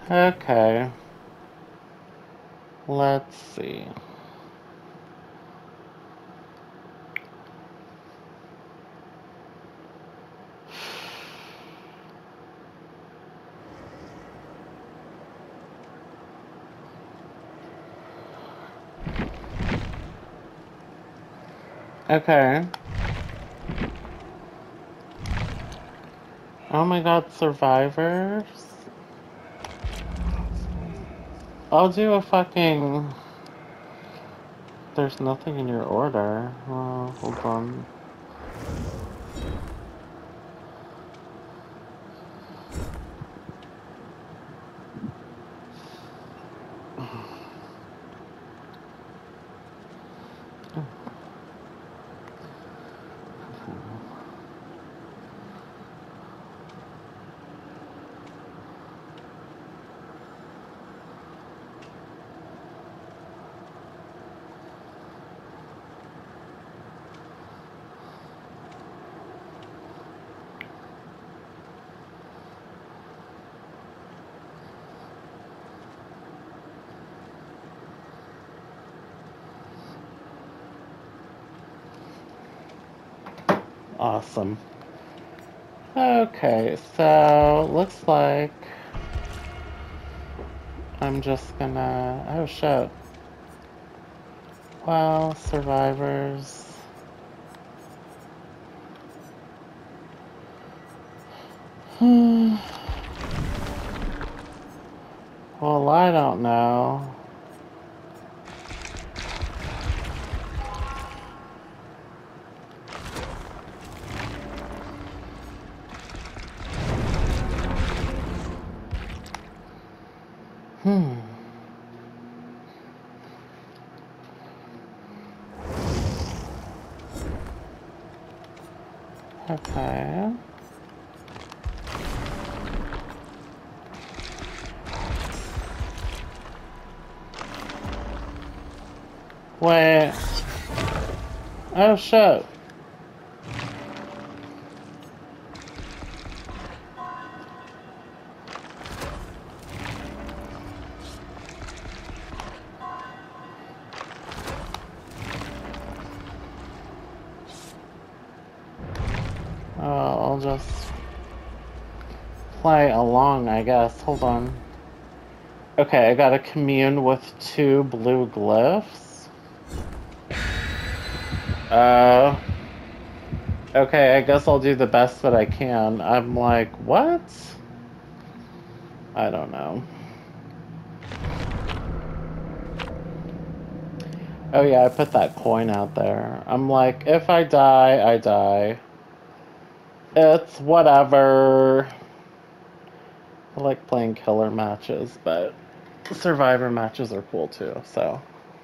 Okay. Let's see. Okay. Oh my god, survivors? I'll do a fucking... There's nothing in your order. Hold on. Awesome. Okay, so looks like I'm just gonna... Oh shit. Well, survivors... Well, I don't know. Okay. Wait. Oh shit. I'll just play along, I guess. Hold on. Okay, I gotta commune with 2 blue glyphs. Okay, I guess I'll do the best that I can. I'm like, what? I don't know. Oh yeah, I put that coin out there. I'm like, if I die, I die. It's whatever. I like playing killer matches, but survivor matches are cool too, so.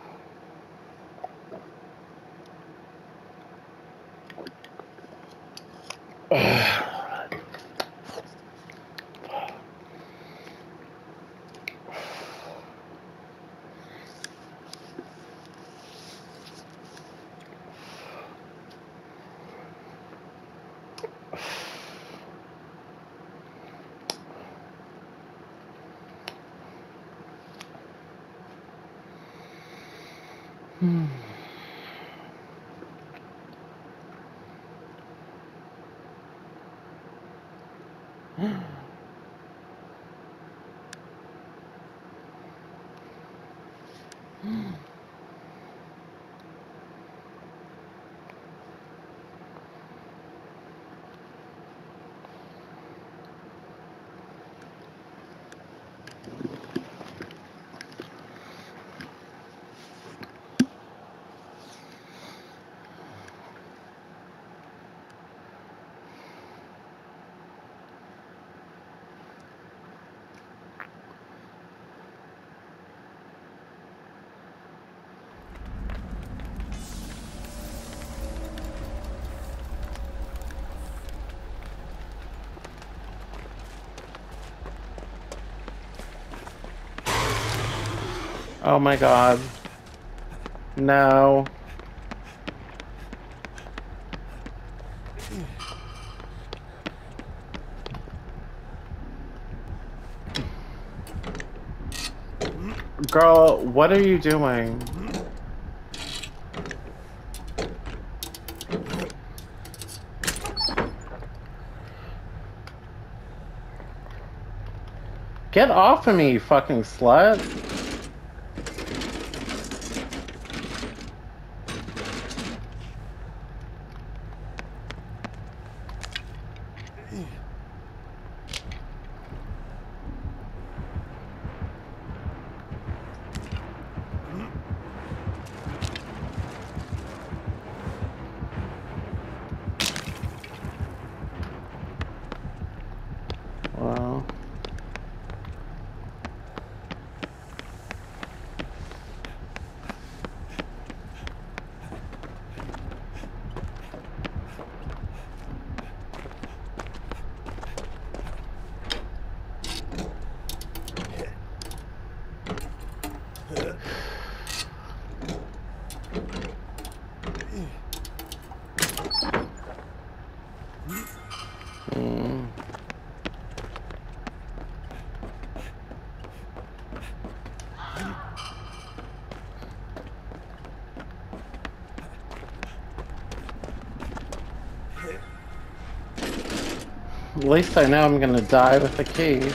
Oh my god. No. Girl, what are you doing? Get off of me, you fucking slut. Well. At least I know I'm gonna die with the key.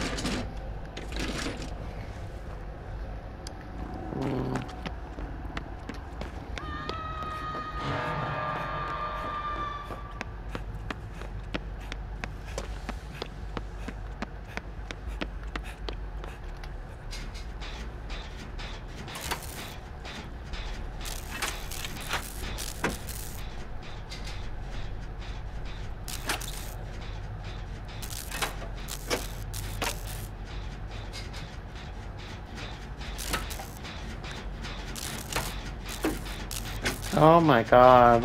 Oh my god.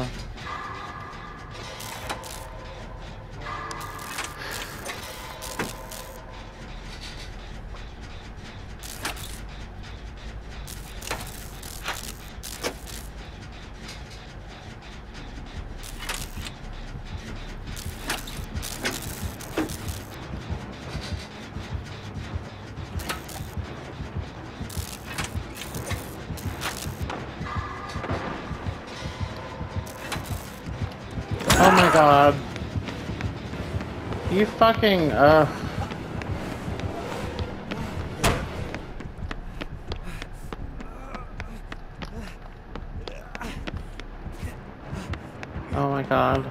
Oh my god. You fucking, Oh my god.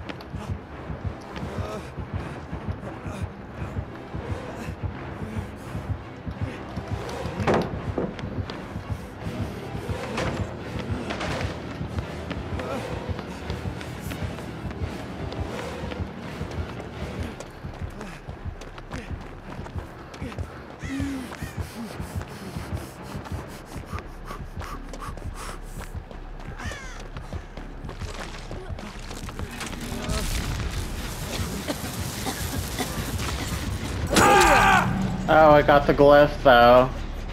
Oh, I got the glyph though.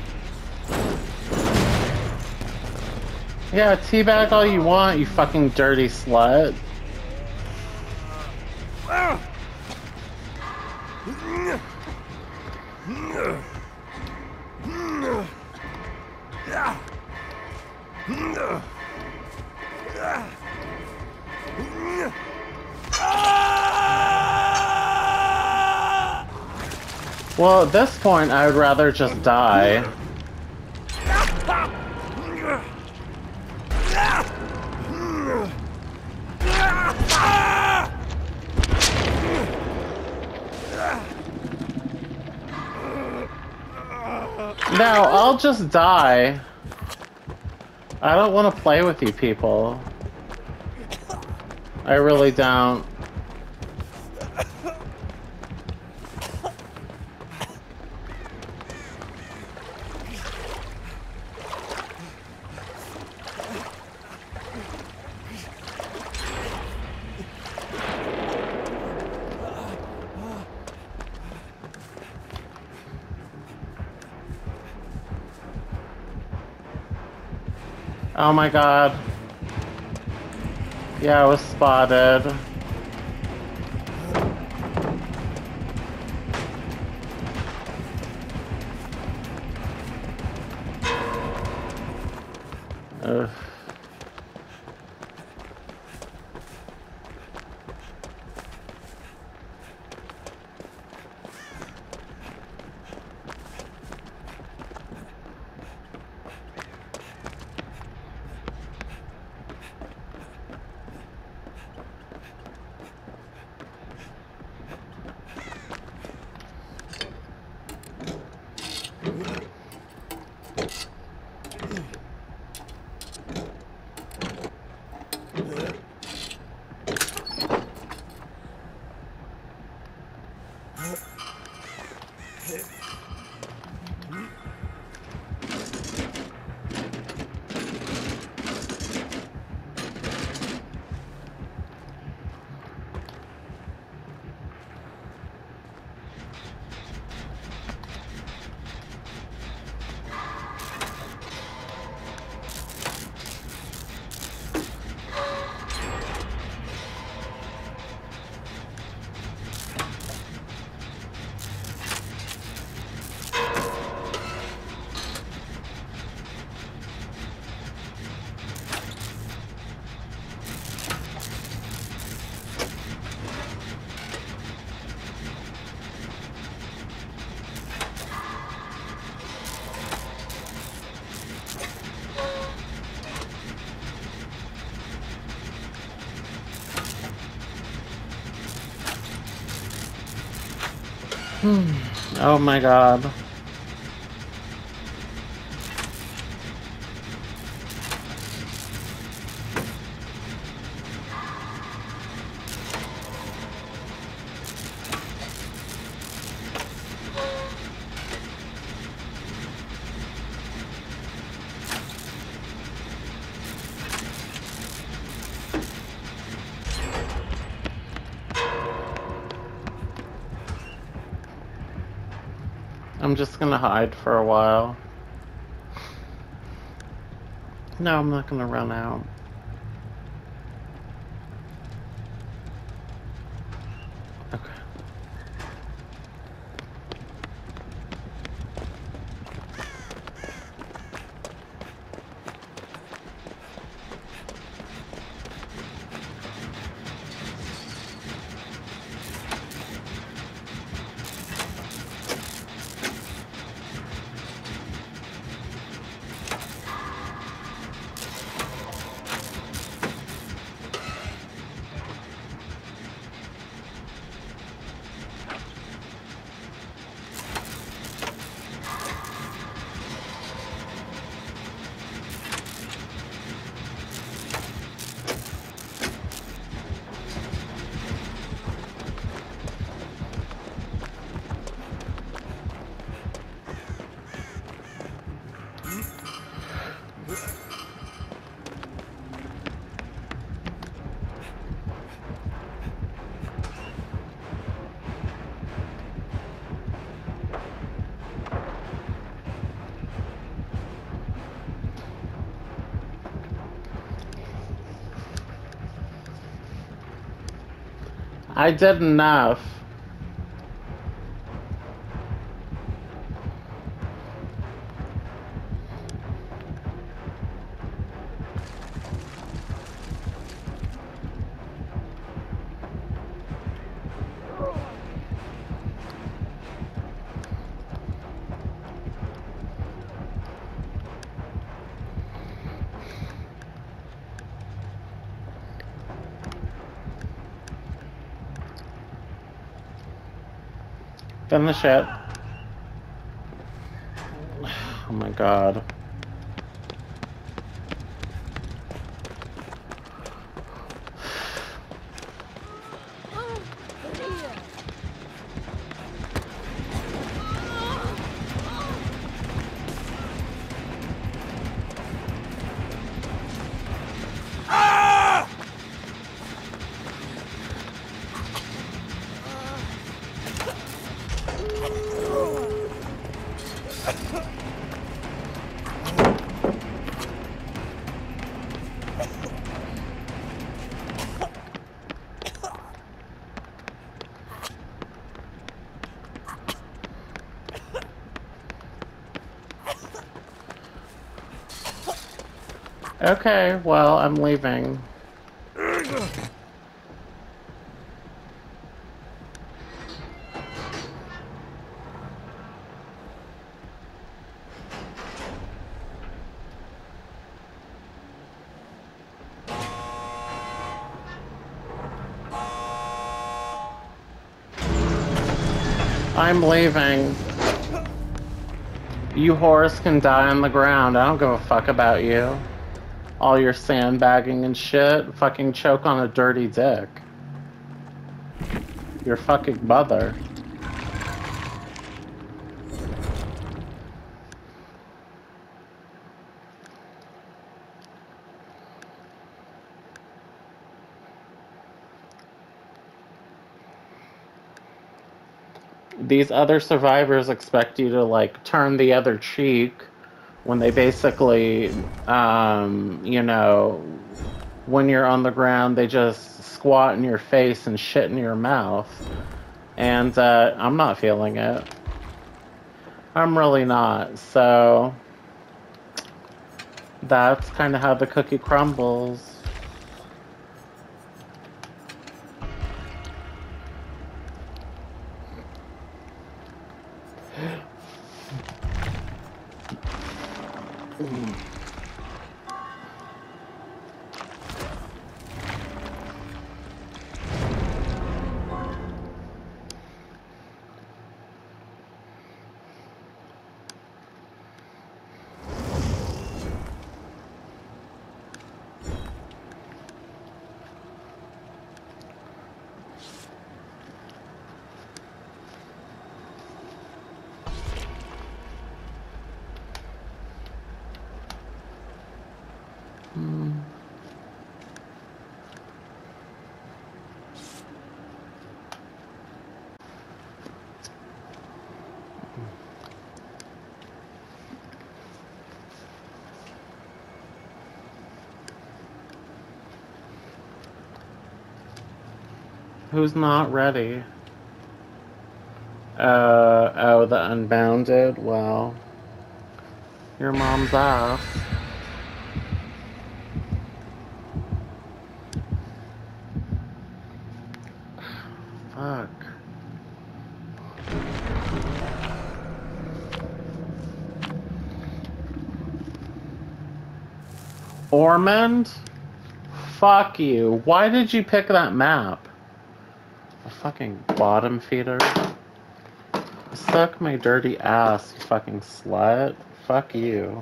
Yeah, teabag all you want, you fucking dirty slut. Well, at this point, I would rather just die. No, I'll just die. I don't want to play with you people. I really don't. Oh my god. Yeah, I was spotted. Oh my god. I'm just gonna hide for a while. No, I'm not gonna run out. Okay. I did enough. Finish it. Oh my god. Okay, well, I'm leaving. I'm leaving. You whores can die on the ground. I don't give a fuck about you. All your sandbagging and shit. Fucking choke on a dirty dick. Your fucking mother. these other survivors expect you to like turn the other cheek when they basically, you know, when you're on the ground, they just squat in your face and shit in your mouth. And I'm not feeling it. I'm really not. So that's kind of how the cookie crumbles. Who's not ready? Oh, the Unbounded? Well, your mom's ass. Fuck. Ormond? Fuck you. Why did you pick that map? A fucking bottom feeder. Suck my dirty ass, you fucking slut. Fuck you.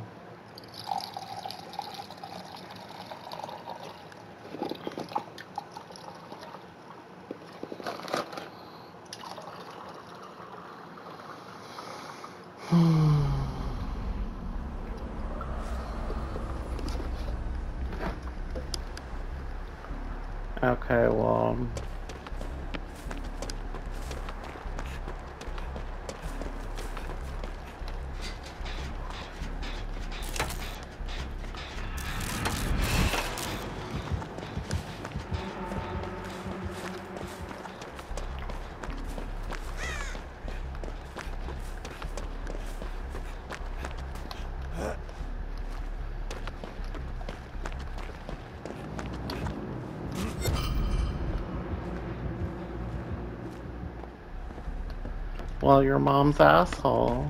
Okay, well... Well, your mom's asshole.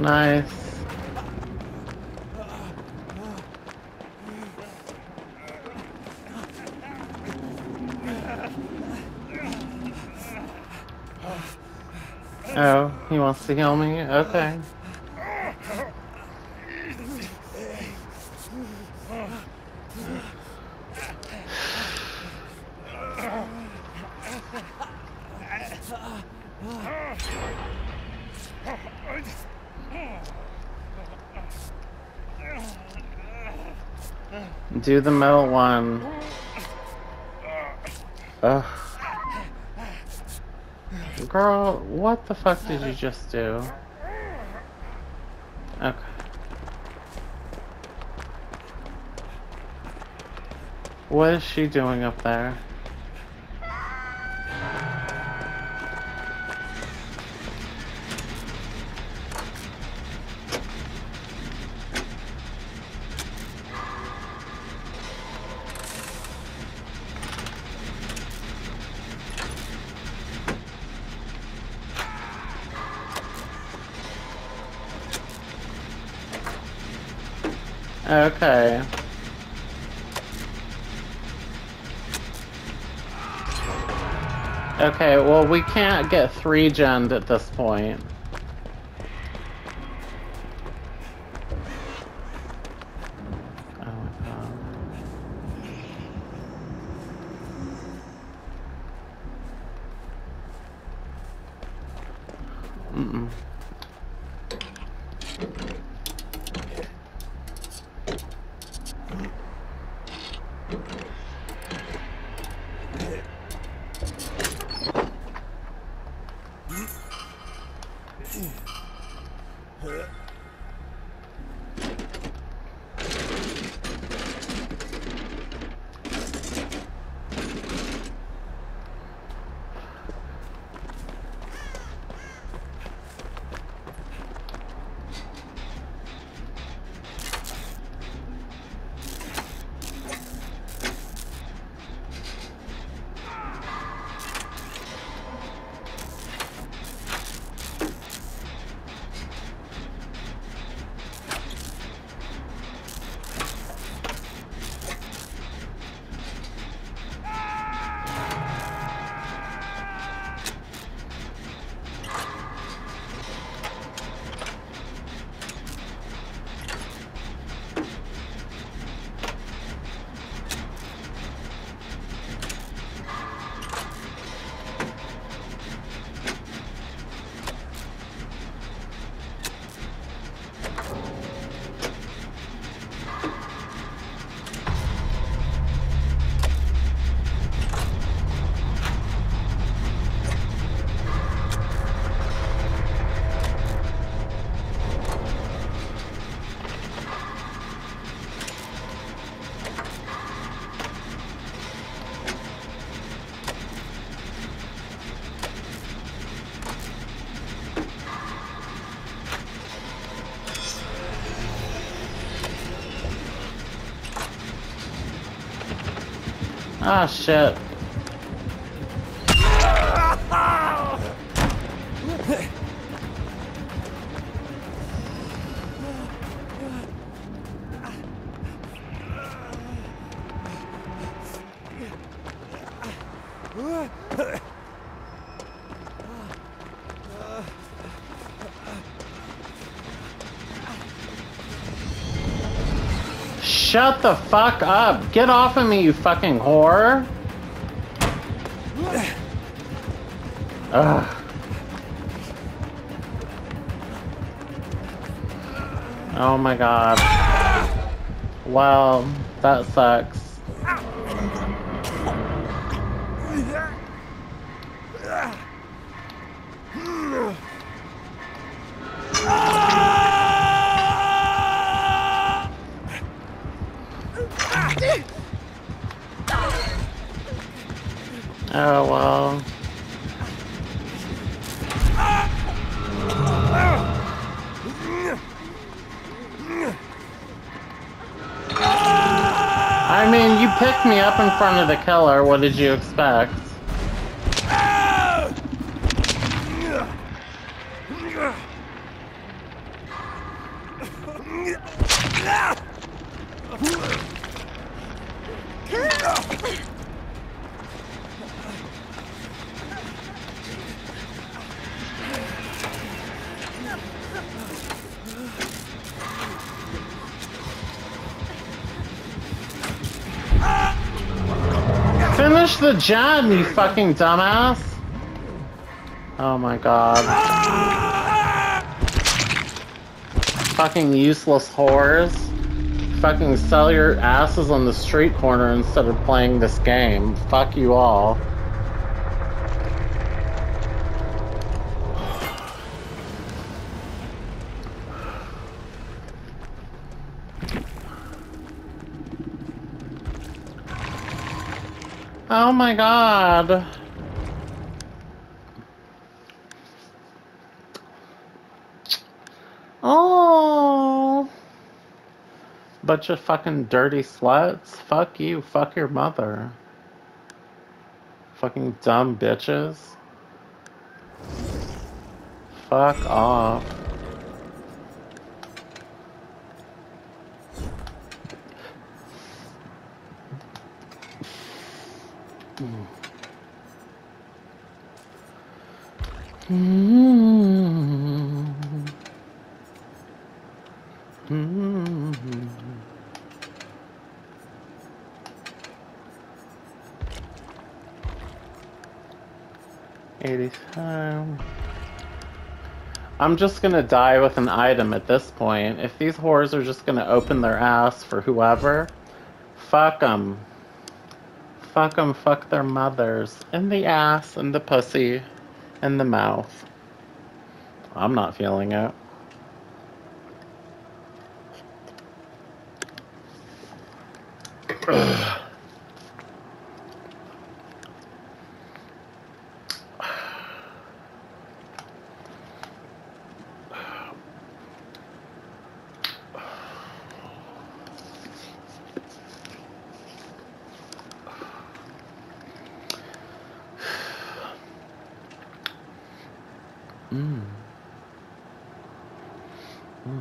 Nice. Oh, he wants to heal me? Okay. Do the middle one. Ugh. Girl, what the fuck did you just do? Okay. What is she doing up there? Okay. Okay, well, we can't get 3-gened at this point. Oh my god. Mm-mm. Ah, shit. Shut the fuck up! Get off of me, you fucking whore! Ugh. Oh my god. Well, that sucks. Oh well. I mean, you picked me up in front of the killer. What did you expect? Finish the gem, you fucking dumbass! Oh my god. Fucking useless whores. Fucking sell your asses on the street corner instead of playing this game. Fuck you all. Oh my god. Oh. Bunch of fucking dirty sluts. Fuck you. Fuck your mother. Fucking dumb bitches. Fuck off. Mm-hmm. 80 time. I'm just gonna die with an item at this point. If these whores are just gonna open their ass for whoever, fuck them. Fuck them, fuck their mothers. In the ass, in the pussy, in the mouth. I'm not feeling it. Mm. Mm.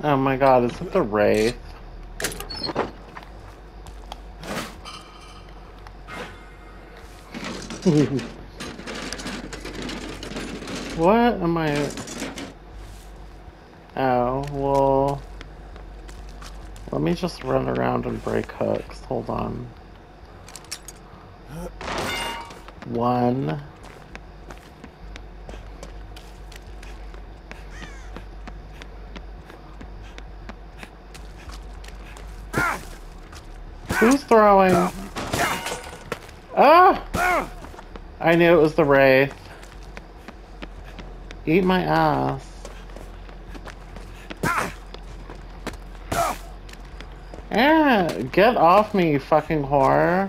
Oh my god, is it the Wraith? What am I... Oh, well... Let me just run around and break hooks. Hold on. 1. Who's throwing? Ah! I knew it was the Wraith. Eat my ass. Yeah, get off me, you fucking whore.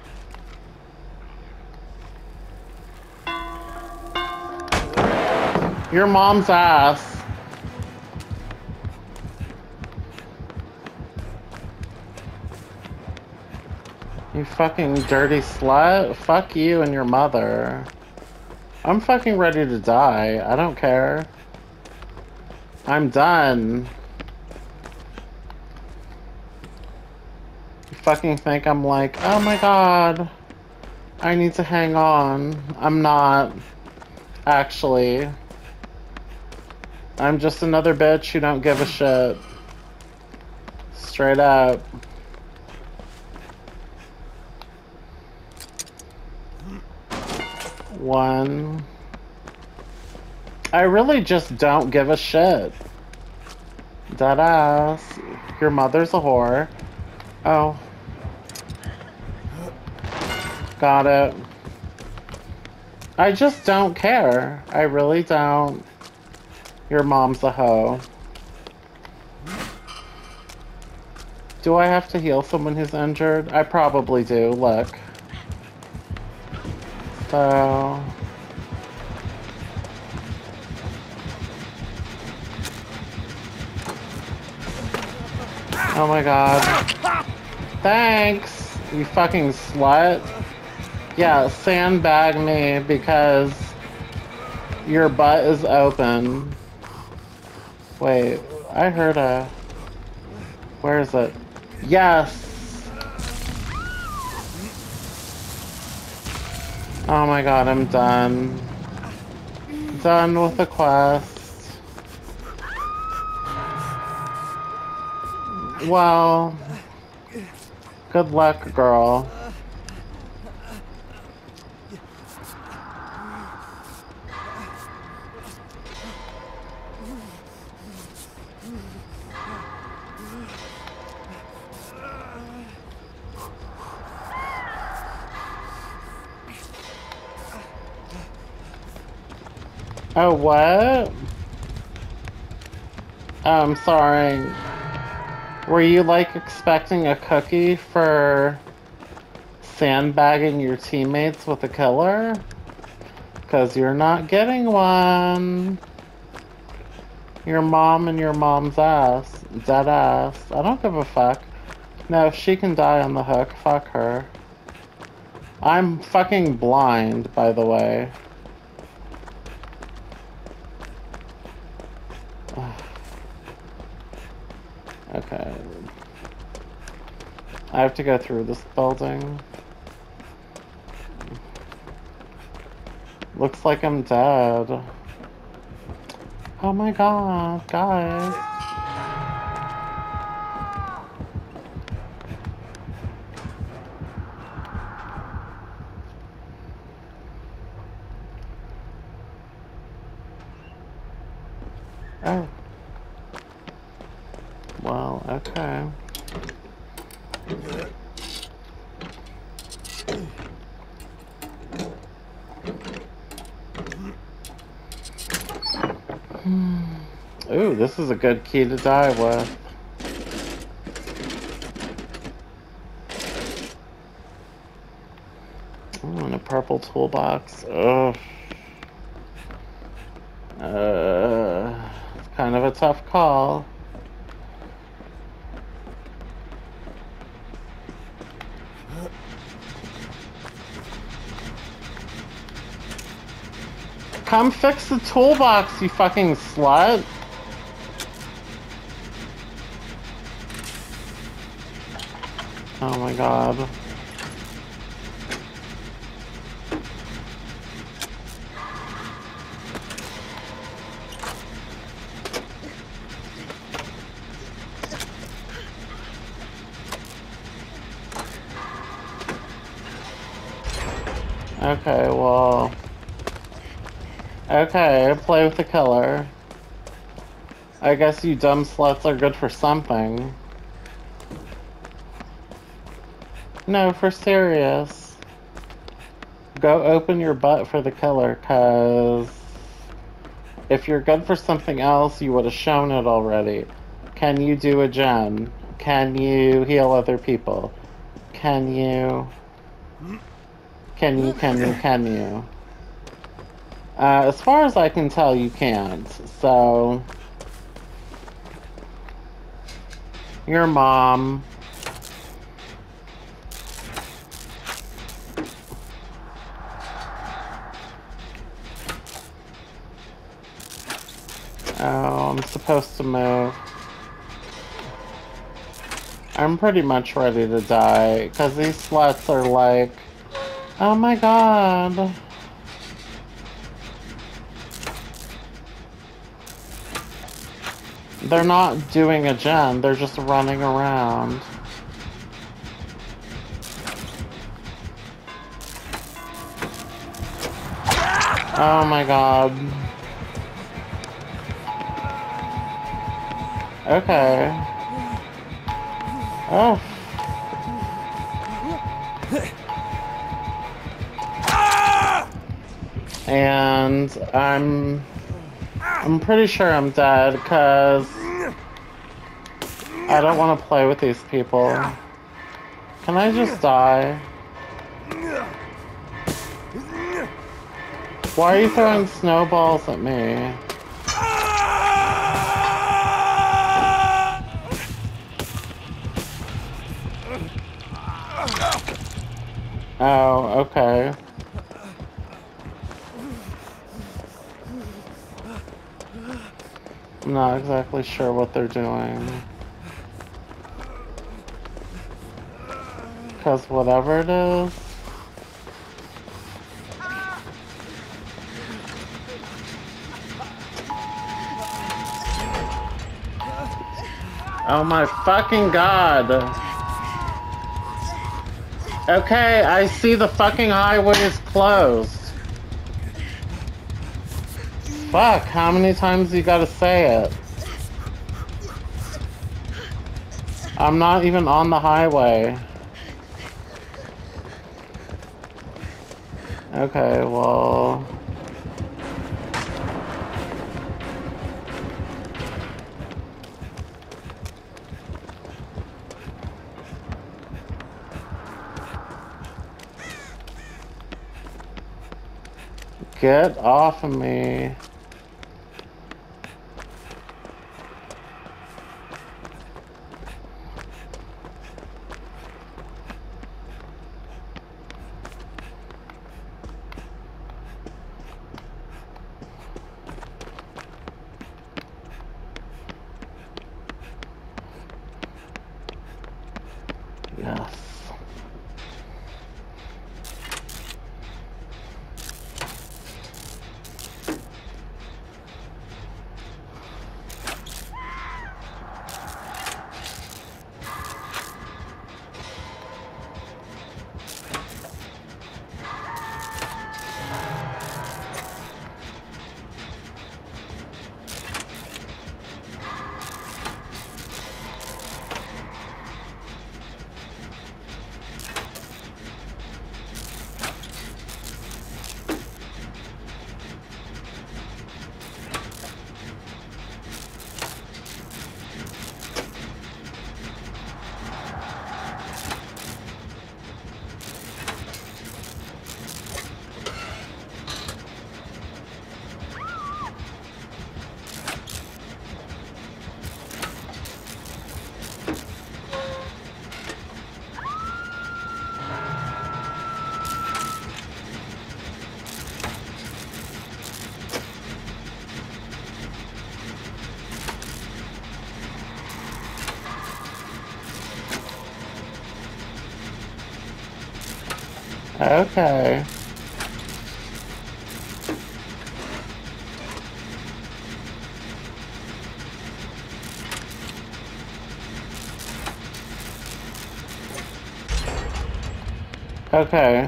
Your mom's ass. You fucking dirty slut. Fuck you and your mother. I'm fucking ready to die. I don't care. I'm done. You fucking think I'm like, oh my god, I need to hang on. I'm not. Actually. I'm just another bitch who don't give a shit. Straight up. One. I really just don't give a shit. Deadass. Your mother's a whore. Oh. Got it. I just don't care. I really don't. Your mom's a hoe. Do I have to heal someone who's injured? I probably do. Look. So... Oh my god. Thanks, you fucking slut. Yeah, sandbag me because your butt is open. Wait, I heard a... Where is it? Yes! Oh my god, I'm done. Done with the quest. Well, good luck, girl. Oh, what? I'm sorry. Were you, like, expecting a cookie for sandbagging your teammates with a killer? 'Cause you're not getting one. Your mom and your mom's ass. Dead ass. I don't give a fuck. No, if she can die on the hook, fuck her. I'm fucking blind, by the way. Okay. I have to go through this building. Looks like I'm dead. Oh my god, guys. Oh. Well, okay. Ooh, this is a good key to die with. Ooh, and a purple toolbox. Ugh. It's kind of a tough call. Come fix the toolbox, you fucking slut. Oh my god. Okay, well... Okay, play with the killer. I guess you dumb sluts are good for something. No, for serious. Go open your butt for the killer, cause... if you're good for something else, you would have shown it already. Can you do a gen? Can you heal other people? Can you... Can you? As far as I can tell, you can't. So... your mom... Oh, I'm supposed to move. I'm pretty much ready to die, because these sluts are like... oh my god. They're not doing a gen, they're just running around. Oh my god. Okay. Oh. And I'm pretty sure I'm dead, because I don't want to play with these people. Can I just die? Why are you throwing snowballs at me? Oh, okay. I'm not exactly sure what they're doing. Because whatever it is... oh my fucking god! Okay, I see the fucking highway is closed. Fuck, how many times you gotta say it? I'm not even on the highway. Okay, well... get off of me. Yes. Okay. Okay.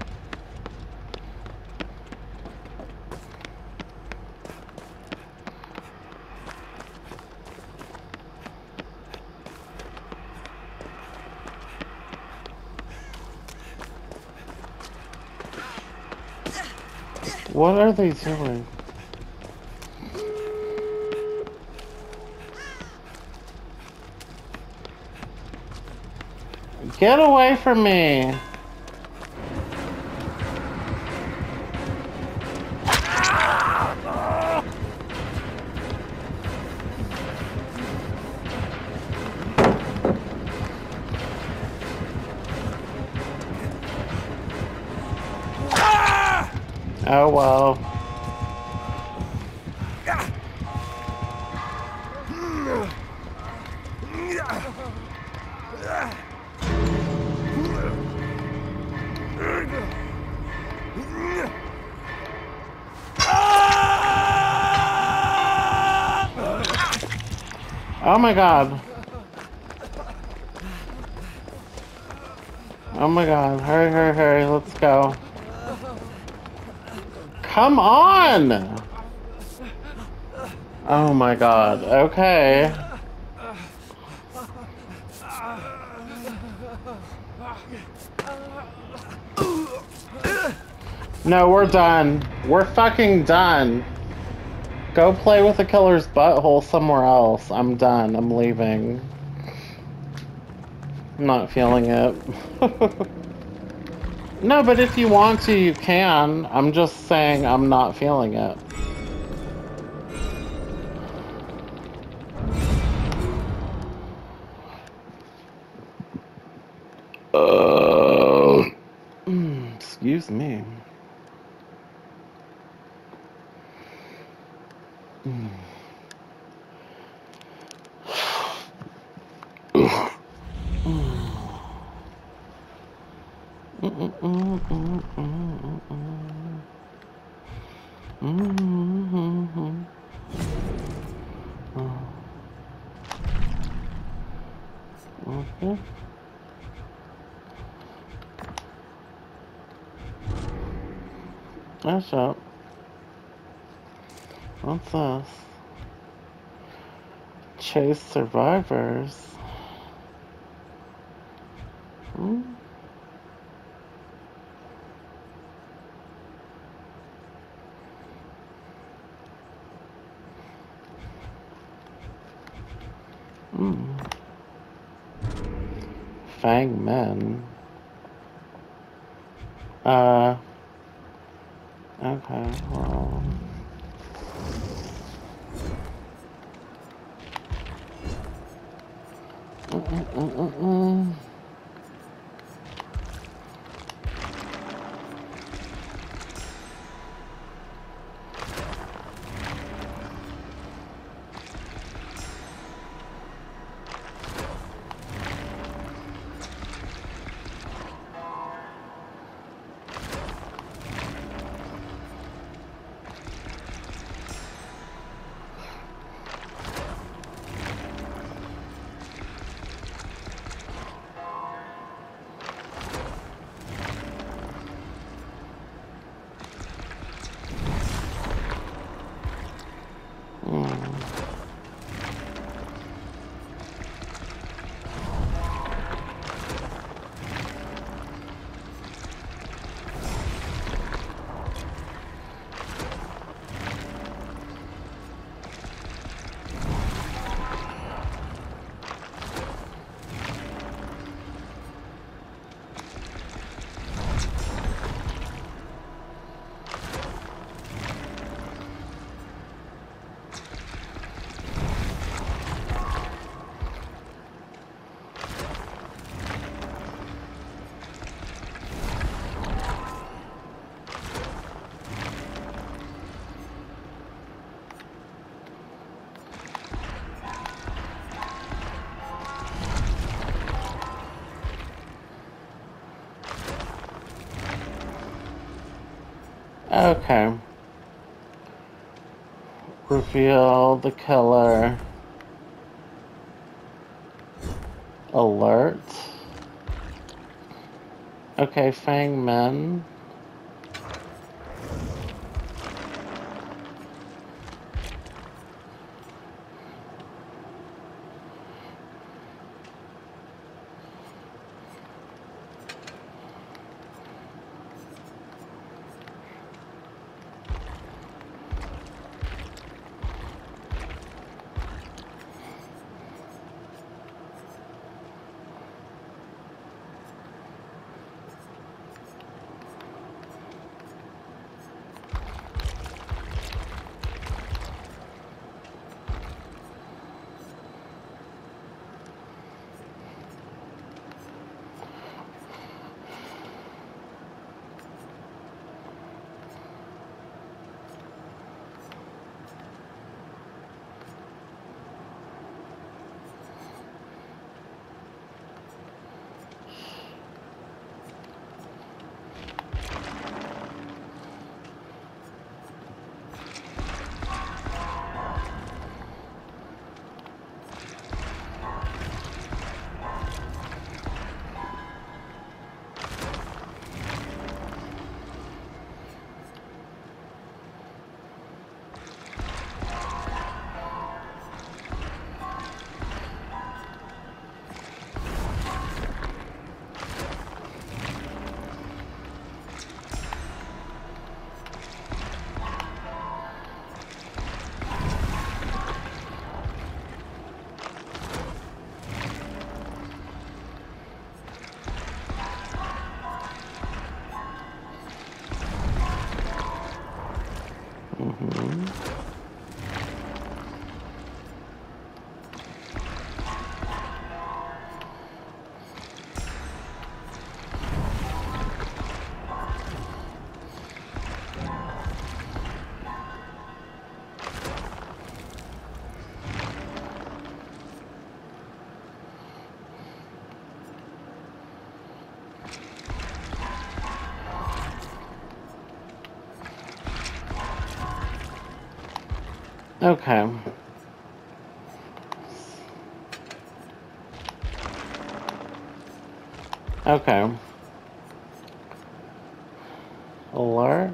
What are they doing? Get away from me! Oh well. Oh my god. Oh my god. Hurry, hurry, hurry. Let's go. Come on! Oh my god. Okay. No, we're done. We're fucking done. Go play with the killer's butthole somewhere else. I'm done. I'm leaving. I'm not feeling it. No, but if you want to, you can. I'm just saying I'm not feeling it. Excuse me. Okay. That's up. What's this? Chase survivors. Fang men. Okay, well. Okay. Reveal the killer. Alert. Okay, Fang Men. Okay. Okay. Alert.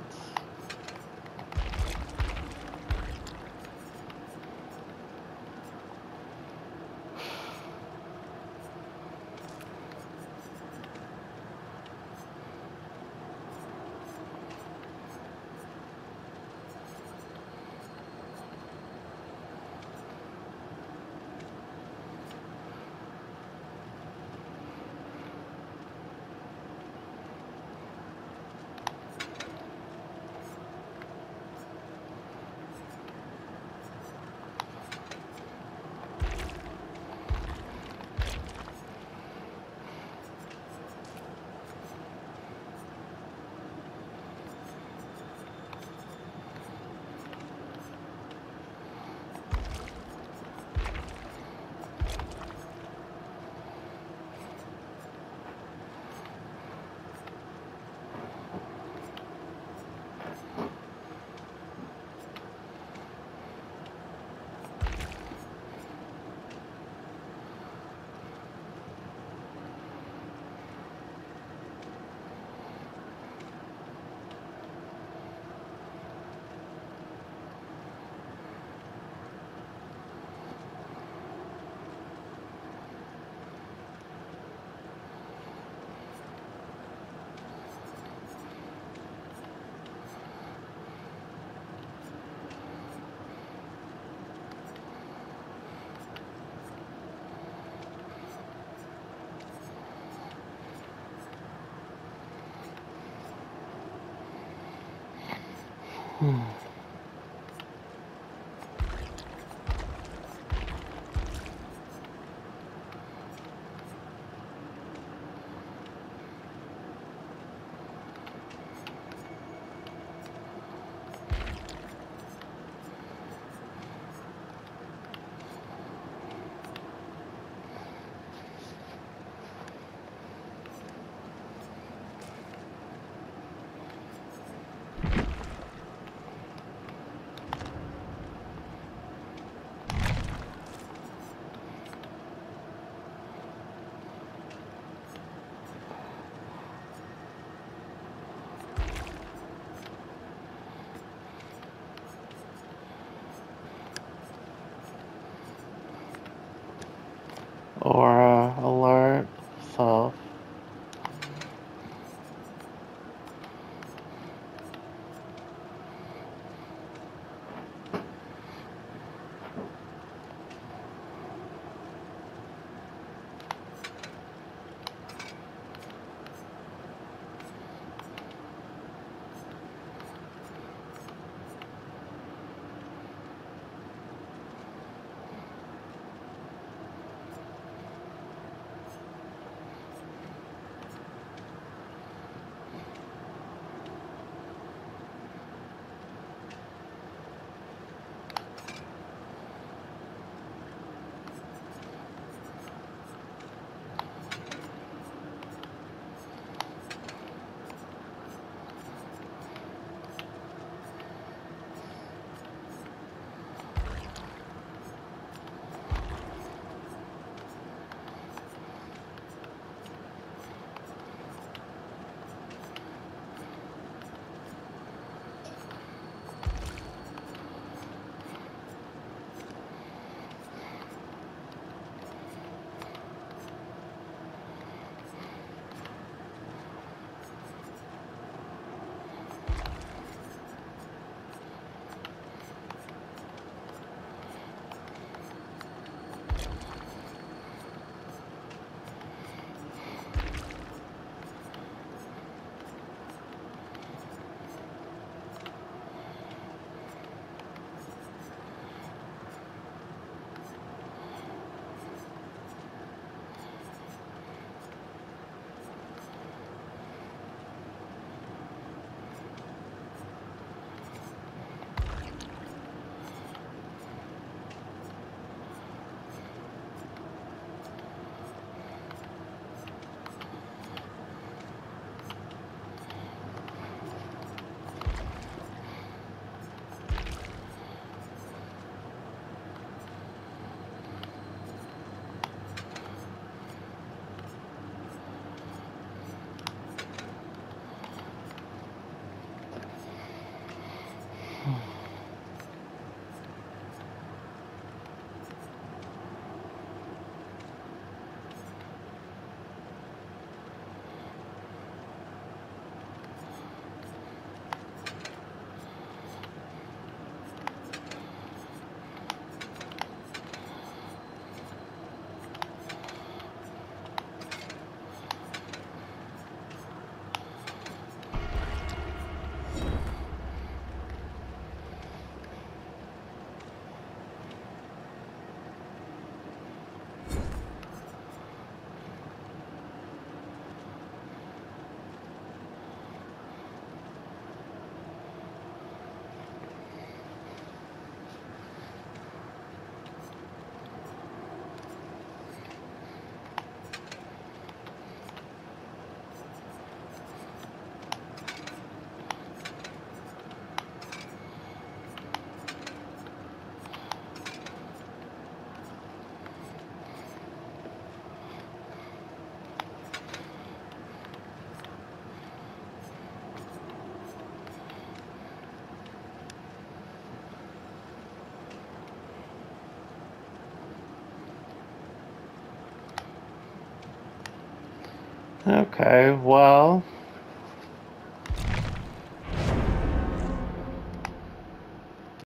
Okay, well,